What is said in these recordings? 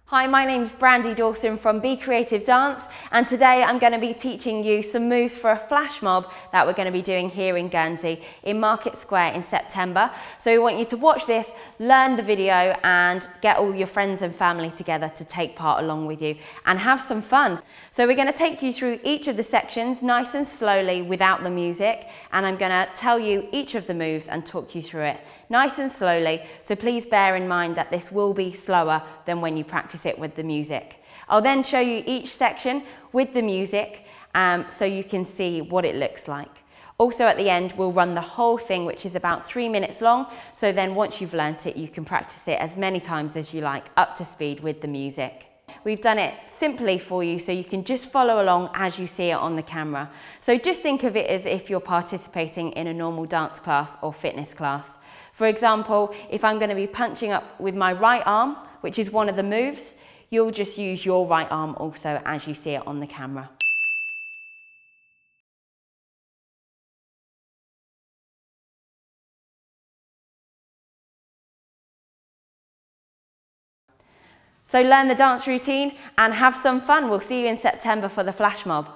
Hi, my name's Brandi Dawson from Be Creative Dance, and today I'm going to be teaching you some moves for a flash mob that we're going to be doing here in Guernsey in Market Square in September. So we want you to watch this, learn the video and get all your friends and family together to take part along with you and have some fun. So we're going to take you through each of the sections nice and slowly without the music, and I'm going to tell you each of the moves and talk you through it nice and slowly, so please bear in mind that this will be slower than when you practice it with the music. I'll then show you each section with the music so you can see what it looks like. Also at the end we'll run the whole thing, which is about 3 minutes long, so then once you've learnt it you can practice it as many times as you like up to speed with the music. We've done it simply for you so you can just follow along as you see it on the camera. So just think of it as if you're participating in a normal dance class or fitness class. For example, if I'm going to be punching up with my right arm, which is one of the moves, you'll just use your right arm also as you see it on the camera. So learn the dance routine and have some fun. We'll see you in September for the flash mob.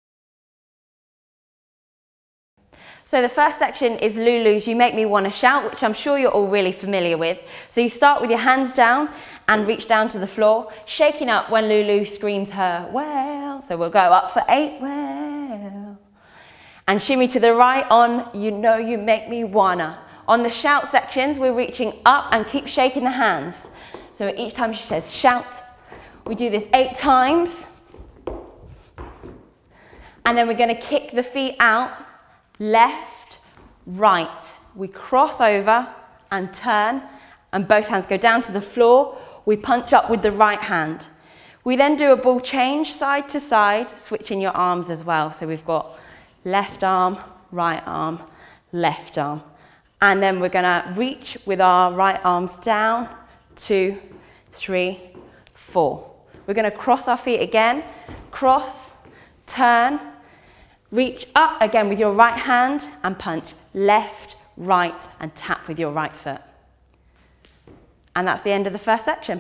So the first section is Lulu's You Make Me Wanna Shout, which I'm sure you're all really familiar with. So you start with your hands down and reach down to the floor, shaking up when Lulu screams her well. So we'll go up for 8, well. And shimmy to the right on You Know You Make Me Wanna. On the shout sections, we're reaching up and keep shaking the hands. So each time she says shout, we do this 8 times. And then we're gonna kick the feet out. Left, right. We cross over and turn, and both hands go down to the floor. We punch up with the right hand. We then do a ball change side to side, switching your arms as well. So we've got left arm, left arm. And then we're gonna reach with our right arms down, 2, 3, 4. We're gonna cross our feet again, cross, turn, reach up again with your right hand and punch left, right and tap with your right foot. And that's the end of the first section.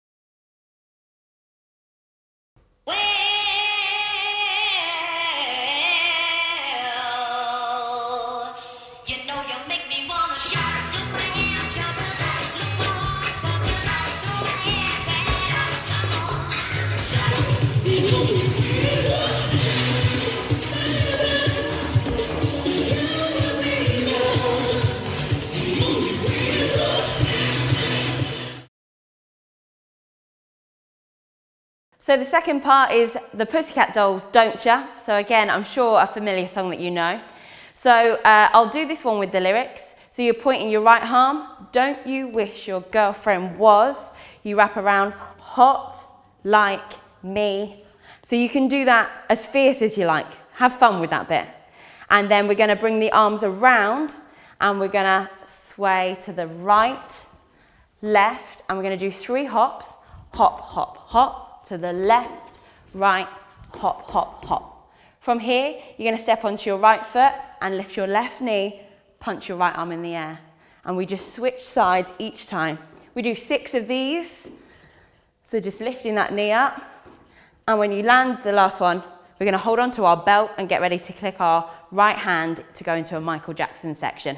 So the second part is the Pussycat Dolls' Don't Ya? So again, I'm sure a familiar song that you know. So I'll do this one with the lyrics. So you're pointing your right arm, don't you wish your girlfriend was? You wrap around, hot like me. So you can do that as fierce as you like. Have fun with that bit. And then we're gonna bring the arms around and we're gonna sway to the right, left, and we're gonna do 3 hops, hop, hop, hop, to the left, right, hop, hop, hop. From here, you're gonna step onto your right foot and lift your left knee, punch your right arm in the air. And we just switch sides each time. We do 6 of these. So just lifting that knee up. And when you land the last one, we're gonna hold on to our belt and get ready to click our right hand to go into a Michael Jackson section.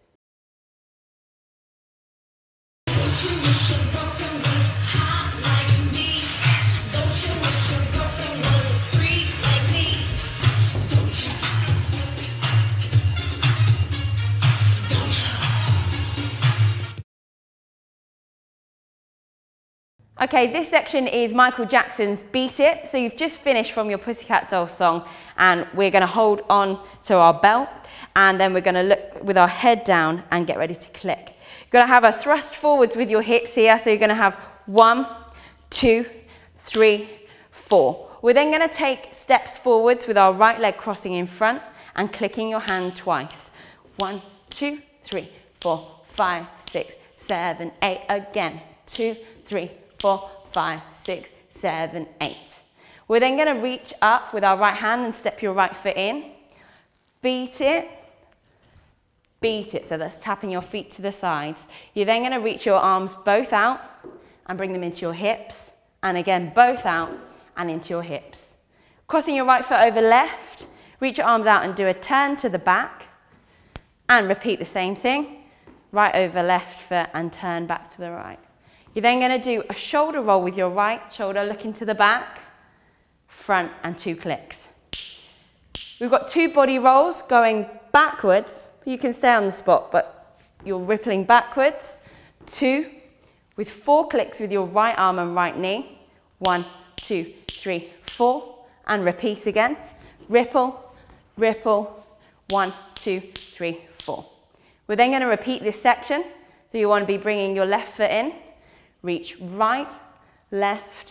Okay, this section is Michael Jackson's Beat It. So you've just finished from your Pussycat Dolls song and we're gonna hold on to our belt and then we're gonna look with our head down and get ready to click. You're gonna have a thrust forwards with your hips here. So you're gonna have 1, 2, 3, 4. We're then gonna take steps forwards with our right leg crossing in front and clicking your hand twice. 1, 2, 3, 4, 5, 6, 7, 8. Again, 2, 3, 4, 5, 6, 7, 8. We're then going to reach up with our right hand and step your right foot in. Beat it, beat it. So that's tapping your feet to the sides. You're then going to reach your arms both out and bring them into your hips and again, both out and into your hips. Crossing your right foot over left, reach your arms out and do a turn to the back, and repeat the same thing, right over left foot and turn back to the right. You're then going to do a shoulder roll with your right shoulder looking to the back, front and 2 clicks. We've got 2 body rolls going backwards. You can stay on the spot, but you're rippling backwards. 2 with 4 clicks with your right arm and right knee. 1, 2, 3, 4, and repeat again. Ripple, ripple, 1, 2, 3, 4. We're then going to repeat this section. So you want to be bringing your left foot in. Reach right, left,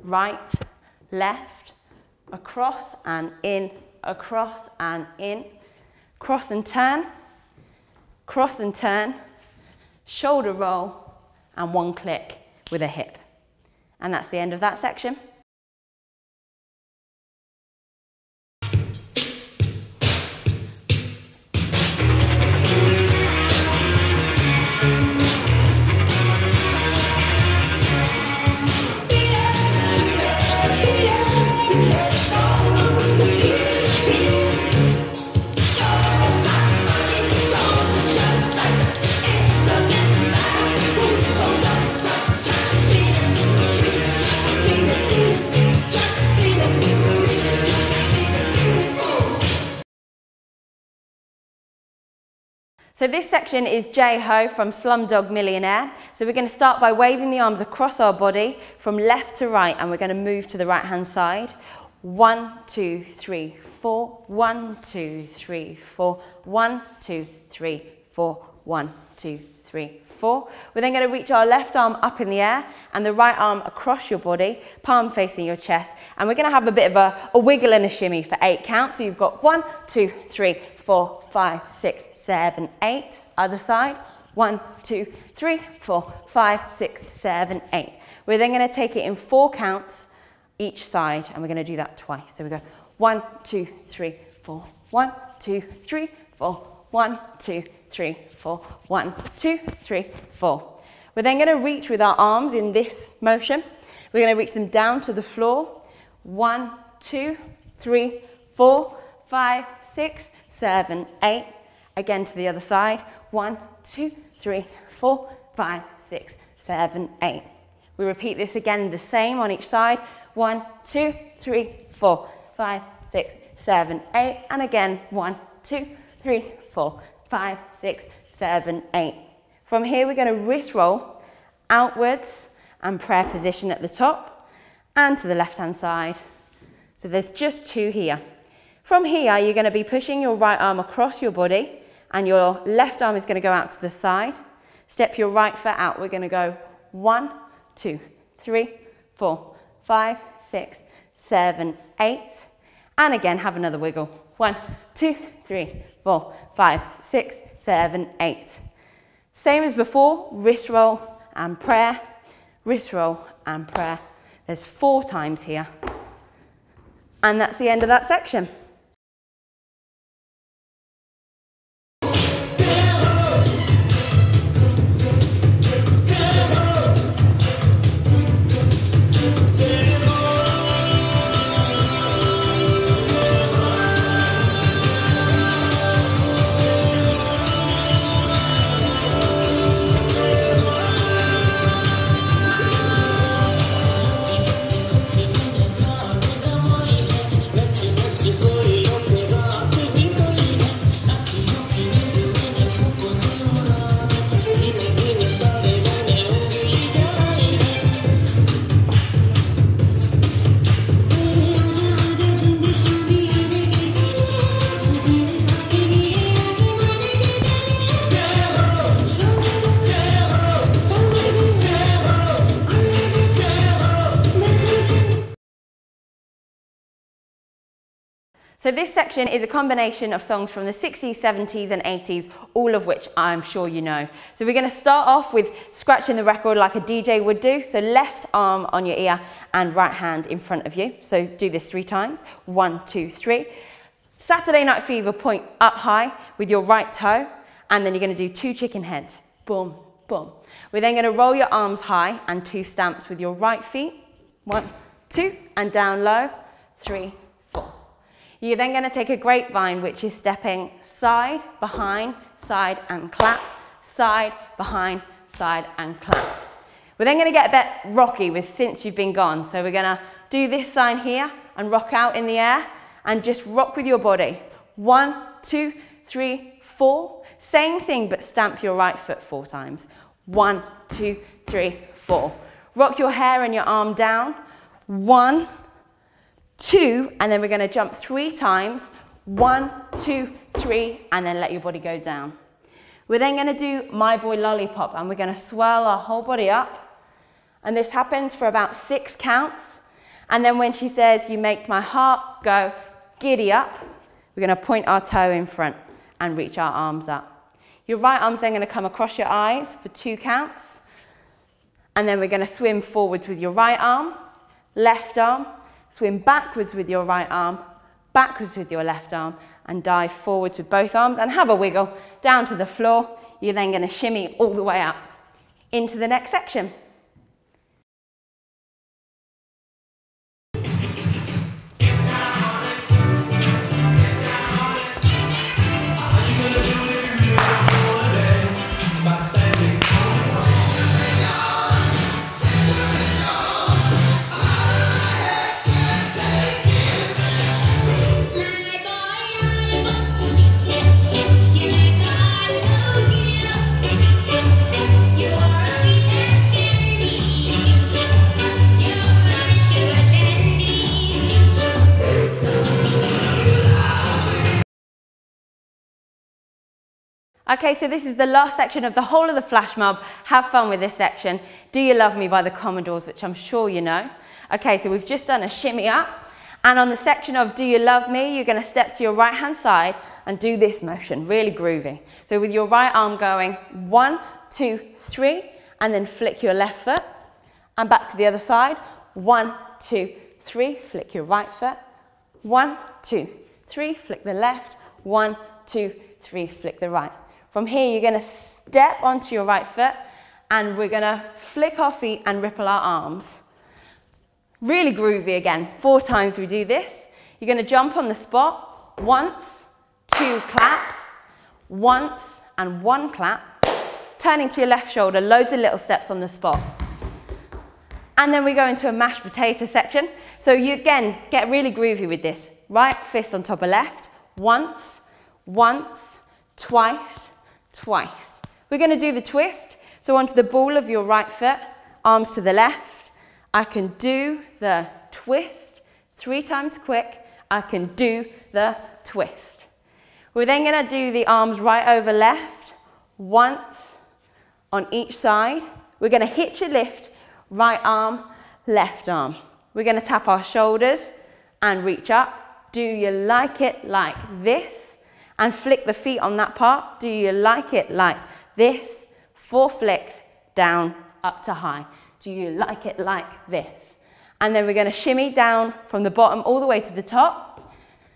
across and in, across and in. Cross and turn, shoulder roll, and 1 click with a hip. And that's the end of that section. So this section is J-Ho from Slumdog Millionaire. So we're going to start by waving the arms across our body from left to right, and we're going to move to the right hand side. 1, 2, 3, 4, 1, 2, 3, 4, 1, 2, 3, 4, 1, 2, 3, 4. We're then going to reach our left arm up in the air and the right arm across your body, palm facing your chest, and we're going to have a bit of a wiggle and a shimmy for 8 counts. So you've got 1, 2, 3, 4, 5, 6, 7, 8. Other side. 1, 2, 3, 4, 5, 6, 7, 8. We're then going to take it in 4 counts each side, and we're going to do that twice. So we go 1, 2, 3, 4, 1, 2, 3, 4, 1, 2, 3, 4, 1, 2, 3, 4. We're then going to reach with our arms in this motion. We're going to reach them down to the floor. 1, 2, 3, 4, 5, 6, 7, 8. Again to the other side. 1, 2, 3, 4, 5, 6, 7, 8. We repeat this again the same on each side. 1, 2, 3, 4, 5, 6, 7, 8. And again, 1, 2, 3, 4, 5, 6, 7, 8. From here, we're going to wrist roll outwards and prayer position at the top and to the left-hand side. So there's just 2 here. From here, you're going to be pushing your right arm across your body and your left arm is going to go out to the side. Step your right foot out. We're going to go 1, 2, 3, 4, 5, 6, 7, 8. And again, have another wiggle. 1, 2, 3, 4, 5, 6, 7, 8. Same as before, wrist roll and prayer, wrist roll and prayer. There's 4 times here. And that's the end of that section. So this section is a combination of songs from the 60s, 70s and 80s, all of which I'm sure you know. So we're going to start off with scratching the record like a DJ would do. So left arm on your ear and right hand in front of you. So do this 3 times. 1, 2, 3. Saturday Night Fever, point up high with your right toe. And then you're going to do 2 chicken heads. Boom, boom. We're then going to roll your arms high and 2 stamps with your right feet. 1, 2, and down low, 3, 4. You're then going to take a grapevine, which is stepping side, behind, side, and clap, side, behind, side, and clap. We're then going to get a bit rocky with Since You've Been Gone. So we're going to do this sign here and rock out in the air and just rock with your body. 1, 2, 3, 4. Same thing, but stamp your right foot 4 times. 1, 2, 3, 4. Rock your hair and your arm down. 1, 2, and then we're going to jump 3 times. 1, 2, 3, and then let your body go down. We're then going to do My Boy Lollipop, and we're going to swirl our whole body up. And this happens for about 6 counts. And then when she says, you make my heart go giddy up, we're going to point our toe in front and reach our arms up. Your right arm's then going to come across your eyes for 2 counts. And then we're going to swim forwards with your right arm, left arm, swim backwards with your right arm, backwards with your left arm, and dive forwards with both arms and have a wiggle down to the floor. You're then going to shimmy all the way up into the next section. Okay, so this is the last section of the whole of the flash mob. Have fun with this section. Do You Love Me by the Commodores, which I'm sure you know. Okay, so we've just done a shimmy up. And on the section of Do You Love Me, you're going to step to your right hand side and do this motion, really groovy. So with your right arm going 1, 2, 3, and then flick your left foot. And back to the other side. 1, 2, 3, flick your right foot. 1, 2, 3, flick the left. 1, 2, 3, flick the right. From here, you're going to step onto your right foot and we're going to flick our feet and ripple our arms. Really groovy again. 4 times we do this. You're going to jump on the spot. Once, 2 claps, once and 1 clap. Turning to your left shoulder, loads of little steps on the spot. And then we go into a mashed potato section. So you again, get really groovy with this. Right fist on top of left. Once, twice, twice. We're going to do the twist. So onto the ball of your right foot, arms to the left. I can do the twist 3 times quick. I can do the twist. We're then going to do the arms right over left, once on each side. We're going to hitch a lift, right arm, left arm. We're going to tap our shoulders and reach up. Do you like it like this? And flick the feet on that part. Do you like it like this? 4 flicks, down, up to high. Do you like it like this? And then we're going to shimmy down from the bottom all the way to the top.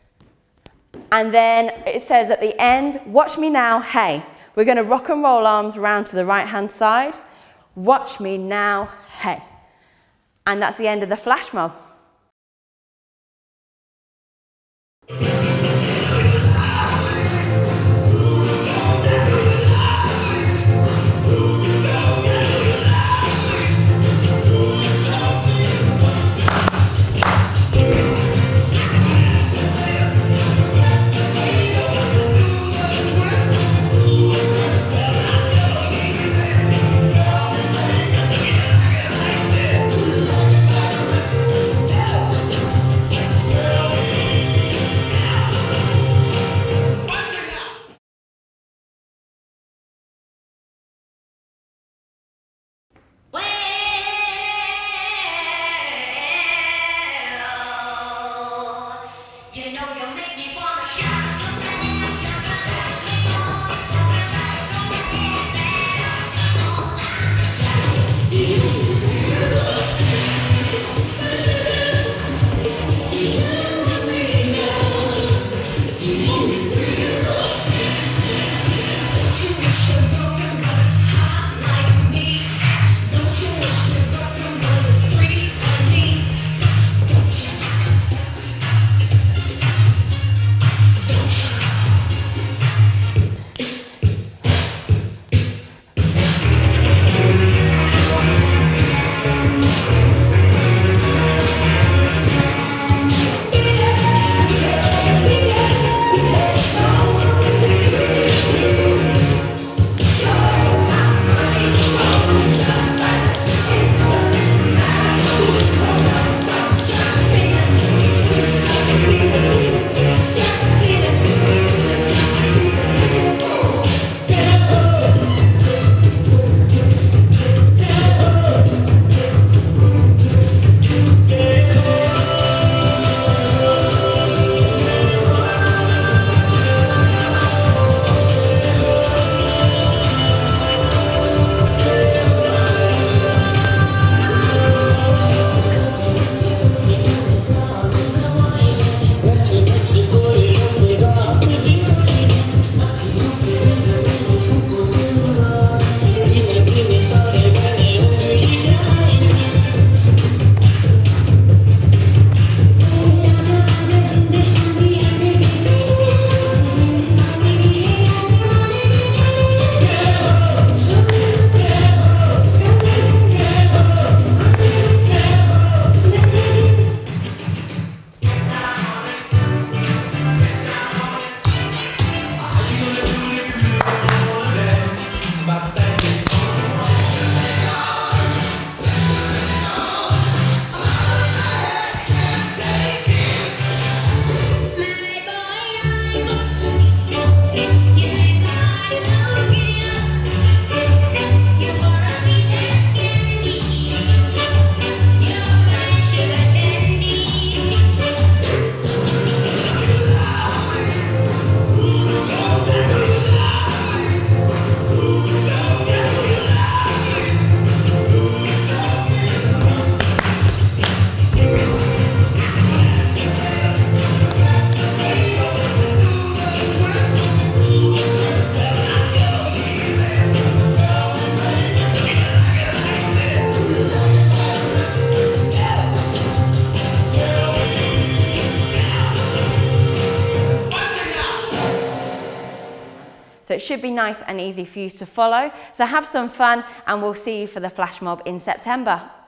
And then it says at the end, watch me now, hey. We're going to rock and roll arms around to the right hand side. Watch me now, hey. And that's the end of the flash mob. so it should be nice and easy for you to follow. So have some fun, and we'll see you for the flash mob in September.